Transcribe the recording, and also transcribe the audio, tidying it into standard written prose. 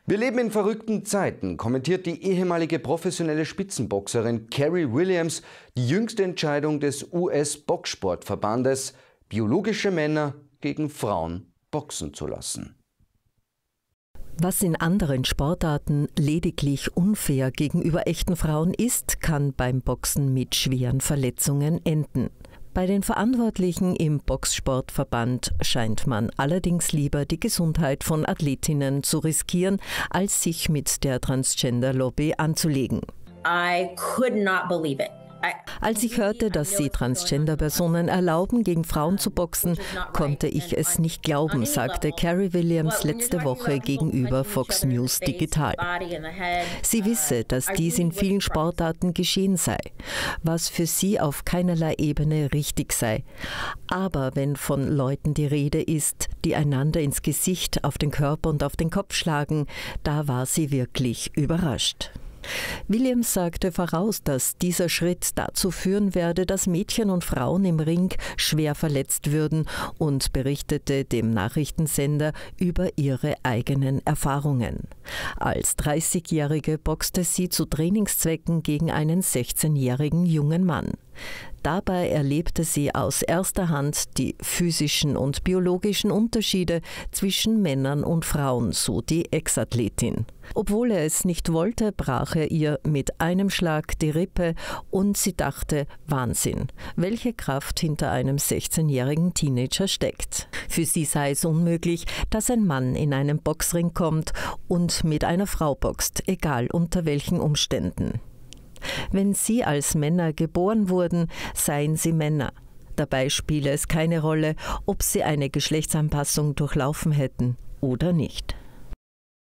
Wir leben in verrückten Zeiten, kommentiert die ehemalige professionelle Spitzenboxerin Carrie Williams die jüngste Entscheidung des US-Boxsportverbandes, biologische Männer gegen Frauen boxen zu lassen. Was in anderen Sportarten lediglich unfair gegenüber echten Frauen ist, kann beim Boxen mit schweren Verletzungen enden. Bei den Verantwortlichen im Boxsportverband scheint man allerdings lieber die Gesundheit von Athletinnen zu riskieren, als sich mit der Transgender-Lobby anzulegen. I could not believe it. Als ich hörte, dass sie Transgender-Personen erlauben, gegen Frauen zu boxen, konnte ich es nicht glauben, sagte Carrie Williams letzte Woche gegenüber Fox News Digital. Sie wisse, dass dies in vielen Sportarten geschehen sei, was für sie auf keinerlei Ebene richtig sei. Aber wenn von Leuten die Rede ist, die einander ins Gesicht, auf den Körper und auf den Kopf schlagen, da war sie wirklich überrascht. Williams sagte voraus, dass dieser Schritt dazu führen werde, dass Mädchen und Frauen im Ring schwer verletzt würden und berichtete dem Nachrichtensender über ihre eigenen Erfahrungen. Als 30-Jährige boxte sie zu Trainingszwecken gegen einen 16-jährigen jungen Mann. Dabei erlebte sie aus erster Hand die physischen und biologischen Unterschiede zwischen Männern und Frauen, so die Ex-Athletin. Obwohl er es nicht wollte, brach er ihr mit einem Schlag die Rippe und sie dachte, Wahnsinn, welche Kraft hinter einem 16-jährigen Teenager steckt. Für sie sei es unmöglich, dass ein Mann in einen Boxring kommt und mit einer Frau boxt, egal unter welchen Umständen. Wenn sie als Männer geboren wurden, seien sie Männer. Dabei spiele es keine Rolle, ob sie eine Geschlechtsanpassung durchlaufen hätten oder nicht.